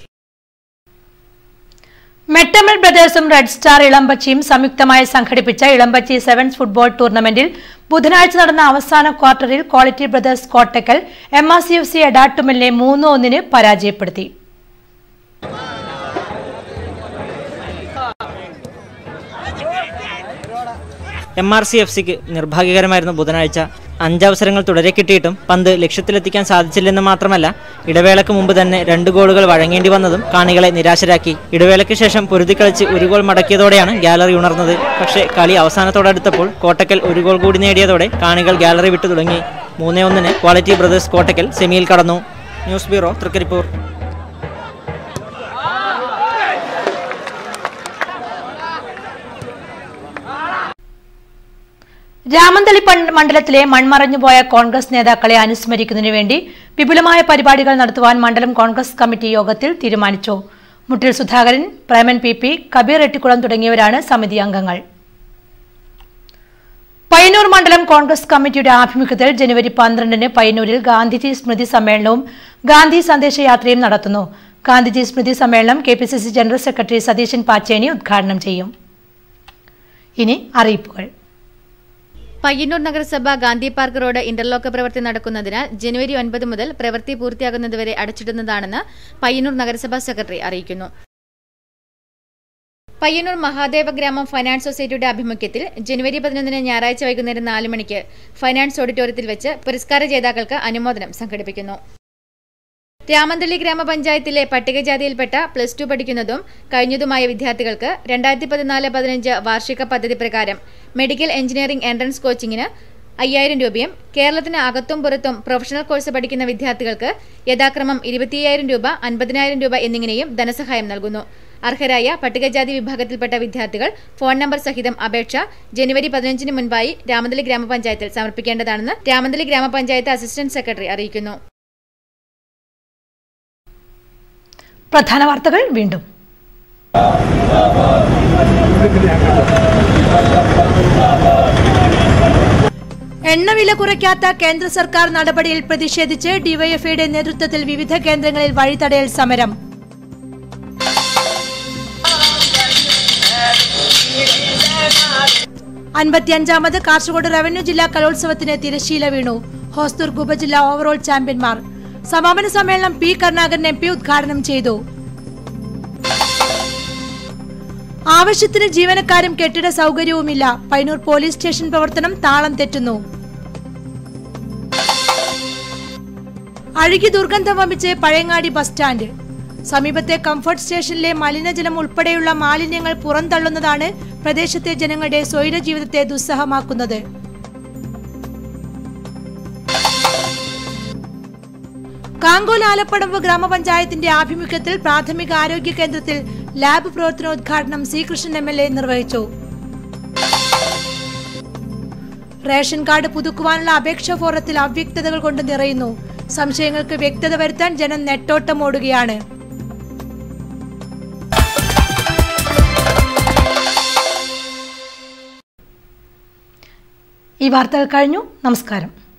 മെട്ടമൽ ബ്രദേഴ്സും റെഡ് സ്റ്റാർ ഇളമ്പച്ചിയും സംയുക്തമായി സംഘടിപ്പിച്ച ഇളമ്പച്ചി സെവൻസ് ഫുട്ബോൾ ടൂർണമെന്റിൽ ബുധനാഴ്ച നടന്ന അവസാന ക്വാർട്ടറിൽ quality brothers Kottakkal M R C F C എടാട്ടുമലിനെ മൂന്ന് ഒന്നിന് പരാജയപ്പെടുത്തി. എം ആർ സി എഫ് സിക്ക് നിർഭാഗ്യകരമായിരുന്നു ബുധനാഴ്ച. അഞ്ചവസരങ്ങൾ തുടരെ കിട്ടിയിട്ടും പന്ത് ലക്ഷ്യത്തിലെത്തിക്കാൻ സാധിച്ചില്ലെന്ന് മാത്രമല്ല, ഇടവേളയ്ക്ക് മുമ്പ് തന്നെ രണ്ട് ഗോളുകൾ വഴങ്ങേണ്ടി വന്നതും കാണികളെ നിരാശരാക്കി. ഇടവേളയ്ക്ക് ശേഷം പൊരുതിക്കളിച്ച് ഒരു ഗോൾ മടക്കിയതോടെയാണ് ഗാലറി ഉണർന്നത്. പക്ഷേ കളി അവസാനത്തോടടുത്തപ്പോൾ കോട്ടക്കൽ ഒരു ഗോൾ കൂടി നേടിയതോടെ കാണികൾ ഗാലറി വിട്ടു തുടങ്ങി. മൂന്നേ ഒന്നിന് ക്വാളിറ്റി ബ്രദേഴ്സ് കോട്ടക്കൽ സെമിയിൽ കടന്നു. News bureau, Trikaripur. രാമന്തളി മണ്ഡലത്തിലെ മൺമറഞ്ഞുപോയ കോൺഗ്രസ് നേതാക്കളെ അനുസ്മരിക്കുന്നതിനു വേണ്ടി വിപുലമായ പരിപാടികൾ നടത്തുവാൻ മണ്ഡലം കോൺഗ്രസ് കമ്മിറ്റി യോഗത്തിൽ തീരുമാനിച്ചു. മുട്ടിൽ സുധാകരൻ, പ്രേമൻ പി പി, കബീർ എട്ടിക്കുളം തുടങ്ങിയവരാണ് സമിതി അംഗങ്ങൾ. പയ്യന്നൂർ മണ്ഡലം കോൺഗ്രസ് കമ്മിറ്റിയുടെ ആഭിമുഖ്യത്തിൽ ജനുവരി പന്ത്രണ്ടിന് പയ്യന്നൂരിൽ ഗാന്ധിജി സ്മൃതി സമ്മേളനവും ഗാന്ധി സന്ദേശയാത്രയും നടത്തുന്നു. ഗാന്ധിജി സ്മൃതി സമ്മേളനം K P C C general secretary Satheesan Pacheni ഉദ്ഘാടനം ചെയ്യും. ഇനി അറിയിപ്പുകൾ. പയ്യന്നൂർ നഗരസഭ ഗാന്ധി പാർക്ക് റോഡ് ഇന്റർലോക്ക് പ്രവൃത്തി നടക്കുന്നതിനാൽ ജനുവരി ഒൻപത് മുതൽ പ്രവൃത്തി പൂർത്തിയാകുന്നതുവരെ അടച്ചിടുന്നതാണെന്ന് പയ്യന്നൂർ നഗരസഭാ സെക്രട്ടറി അറിയിക്കുന്നു. പയ്യന്നൂർ മഹാദേവ ഗ്രാമം ഫൈനാൻസ് സൊസൈറ്റിയുടെ ആഭിമുഖ്യത്തിൽ ജനുവരി പതിനൊന്നിന് ഞായറാഴ്ച വൈകുന്നേരം നാല് മണിക്ക് ഫൈനാൻസ് ഓഡിറ്റോറിയത്തിൽ വെച്ച് പുരസ്കാര ജേതാക്കൾക്ക് അനുമോദനം സംഘടിപ്പിക്കുന്നു. രാമന്തളി ഗ്രാമപഞ്ചായത്തിലെ പട്ടികജാതിയിൽപ്പെട്ട പ്ലസ് ടു പഠിക്കുന്നതും കഴിഞ്ഞതുമായ വിദ്യാർത്ഥികൾക്ക് രണ്ടായിരത്തി പതിനാല് പതിനഞ്ച് വാർഷിക പദ്ധതി പ്രകാരം മെഡിക്കൽ എഞ്ചിനീയറിംഗ് എൻട്രൻസ് കോച്ചിങ്ങിന് അയ്യായിരം രൂപയും കേരളത്തിന് അകത്തും പുറത്തും പ്രൊഫഷണൽ കോഴ്സ് പഠിക്കുന്ന വിദ്യാർത്ഥികൾക്ക് യഥാക്രമം ഇരുപത്തിയ്യായിരം രൂപ, അൻപതിനായിരം രൂപ എന്നിങ്ങനെയും ധനസഹായം നൽകുന്നു. അർഹരായ പട്ടികജാതി വിഭാഗത്തിൽപ്പെട്ട വിദ്യാർത്ഥികൾ ഫോൺ നമ്പർ സഹിതം അപേക്ഷ ജനുവരി പതിനഞ്ചിന് മുൻപായി രാമന്തളി ഗ്രാമപഞ്ചായത്തിൽ സമർപ്പിക്കേണ്ടതാണെന്ന് രാമന്തളി ഗ്രാമപഞ്ചായത്ത് അസിസ്റ്റന്റ് സെക്രട്ടറി അറിയിക്കുന്നു. പ്രധാന വാർത്തകൾ വീണ്ടും. എണ്ണവില കുറയ്ക്കാത്ത കേന്ദ്ര സർക്കാർ നടപടിയിൽ പ്രതിഷേധിച്ച് ഡിവൈഎഫ്ഐയുടെ നേതൃത്വത്തിൽ വിവിധ കേന്ദ്രങ്ങളിൽ വഴിതടയൽ സമരം. അൻപത്തിയഞ്ചാമത് കാസർഗോഡ് റവന്യൂ ജില്ലാ കലോത്സവത്തിന് തിരശ്ശീല വീണു. ഹോസ്ദുർഗ് ഉപജില്ലാ ഓവറോൾ ചാമ്പ്യന്മാർ. സമാപന സമ്മേളനം പി കരുണാകരൻ എം പി ഉദ്ഘാടനം ചെയ്തു. ആവശ്യത്തിന് ജീവനക്കാരും കെട്ടിട സൗകര്യവുമില്ല. പയ്യന്നൂർ പോലീസ് സ്റ്റേഷൻ പ്രവർത്തനം താളം തെറ്റുന്നു. അഴുകി ദുർഗന്ധം വമിച്ച് പഴയങ്ങാടി ബസ് സ്റ്റാൻഡ്. സമീപത്തെ കംഫർട്ട് സ്റ്റേഷനിലെ മലിനജലം ഉൾപ്പെടെയുള്ള മാലിന്യങ്ങൾ പുറന്തള്ളുന്നതാണ് പ്രദേശത്തെ ജനങ്ങളുടെ സ്വൈര ജീവിതത്തെ ദുസ്സഹമാക്കുന്നത്. കാങ്കോൽ ആലപ്പടമ്പ് ഗ്രാമപഞ്ചായത്തിന്റെ ആഭിമുഖ്യത്തിൽ പ്രാഥമിക ആരോഗ്യ കേന്ദ്രത്തിൽ ലാബ് പ്രവർത്തനോദ്ഘാടനം C Krishnan M L A നിർവഹിച്ചു. റേഷൻ കാർഡ് പുതുക്കുവാനുള്ള അപേക്ഷാ ഫോറത്തിൽ അവ്യക്തതകൾ കൊണ്ട് നിറയുന്നു. സംശയങ്ങൾക്ക് വ്യക്തത വരുത്താൻ ജനം നെട്ടോട്ടമോടുകയാണ്. ഈ വാർത്തകൾ കഴിഞ്ഞു. നമസ്കാരം.